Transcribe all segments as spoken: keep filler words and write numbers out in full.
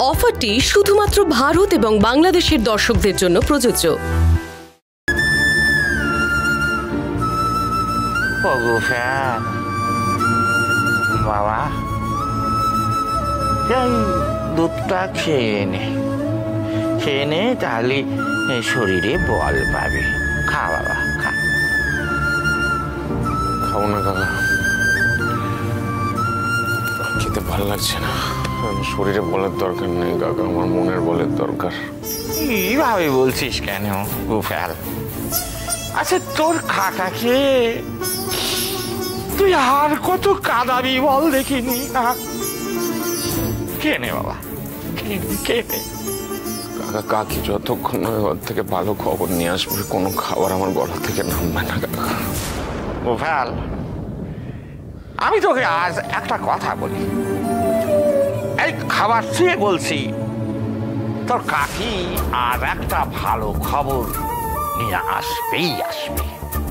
অফারটি শুধুমাত্র ভারত এবং বাংলাদেশের দর্শকদের জন্য প্রযোজ্য। বাবা দুধটা খেয়ে নে, খেয়ে নে, তাহলে শরীরে বল পাবে। খা বাবা, খা। খাবো না কাকা, খেতে ভালো লাগছে না। শরীরে বলের দরকার নেই কাকা, আমার মনের বলের দরকার। এইভাবে বলছিস কেন গোপাল? আচ্ছা তোর কাকাকে তুই আর কত কাঁদাবি বল দেখিনি? কে নে বাবা, কে নে। কাকা কাকি যতক্ষণ ঘর থেকে ভালো খবর নিয়ে আসবে, কোনো খাবার আমার গলা থেকে নামবে না কাকা। গোপাল, আমি তোকে আজ একটা কথা বলি, এই খাবার ছুঁয়ে বলছি, তোর কাকি আর একটা ভালো খবর নিয়ে আসবেই আসবে।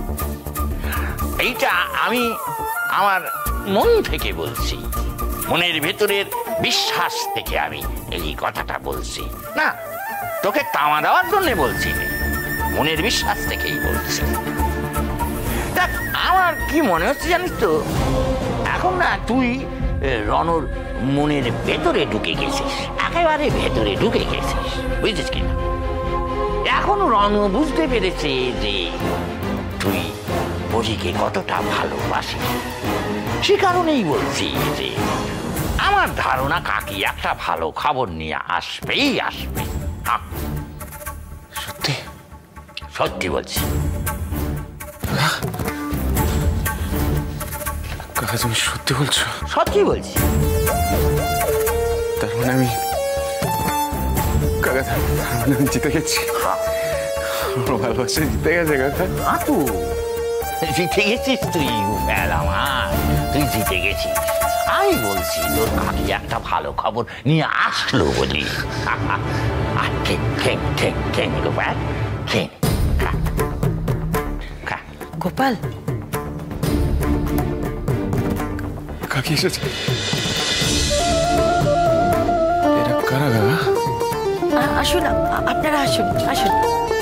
এইটা আমি আমার মন থেকে বলছি, মনের ভেতরের বিশ্বাস থেকে আমি এই কথাটা বলছি। না তোকে তামা দেওয়ার জন্য বলছি, মনের বিশ্বাস থেকেই বলছি। দেখ আমার কি মনে হচ্ছে জানিস তো, এখন না তুই রণর মনের ভেতরে ঢুকে গেছিস, একেবারে ভেতরে ঢুকে গেছিস, বুঝছিস কিনা? এখন রণ বুঝতে পেরেছে যে তুই বজিকে কতটা ভালোবাসিস। সে কারণেই বলছি যে আমার ধারণা কাকি একটা ভালো খবর নিয়ে আসবেই আসবে। সত্যি সত্যি বলছি। কাকা তুমি সত্যি বলছো? সত্যি বলছি। তার মানে আমি কাকা, তার মানে আমি জিতে গেছি। আমার ভালোবাসা জিতে গেছে কাকা। আপু জিতে গেছিস তুই, আমার তুই জিতে গেছিস। আমি বলছি তোর কাকি একটা ভালো খবর নিয়ে আসলো বলি। গোপাল গোপাল কাকি এসেছে। এরা কারা কাকা? আসুন, আপনারা আসুন, আসুন।